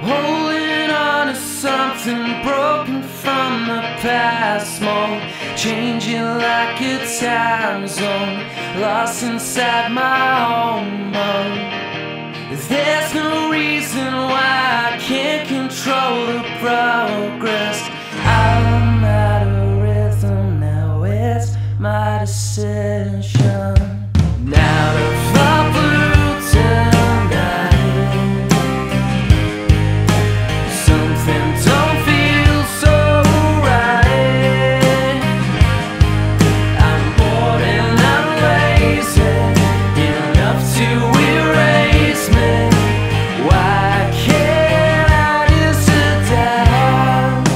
Holding on to something broken from the past, mold, changing like a time zone, lost inside my own mode. There's no reason why I can't control the progress. I'm out of rhythm now, it's my decision. Now to fall blue tonight, something don't feel so right. I'm bored and I'm lazy, enough to erase me. Why can't I just adapt?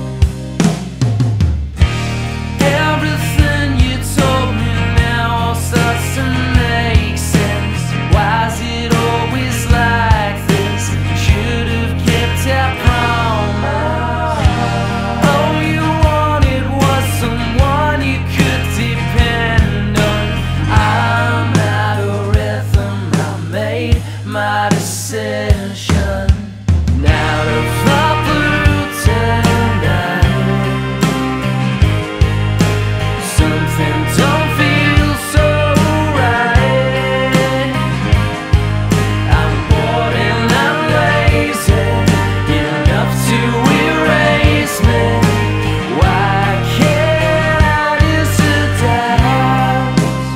Everything you told me now all starts to make sense. Why is it always like this? Should have kept our promise. All you wanted was someone you could depend on. I'm out of rhythm, I made my decision. Now to fall blue tonight, something don't feel so right. I'm bored and I'm lazy, enough to erase me. Why can't I just adapt?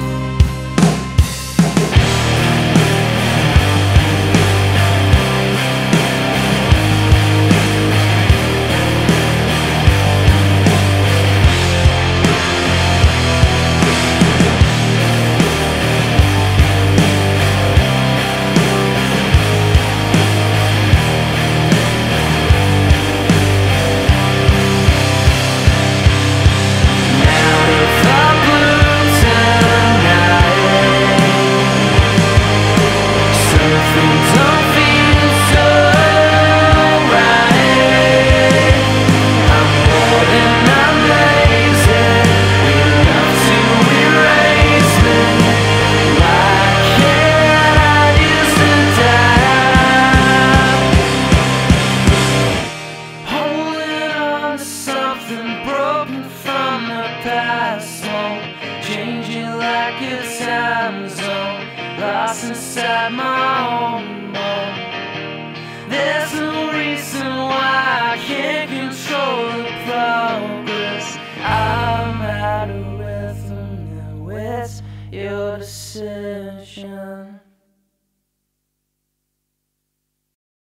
Changing like a time zone, lost inside my own mold. There's no reason why I can't control the progress. I'm out of rhythm now, it's your decision.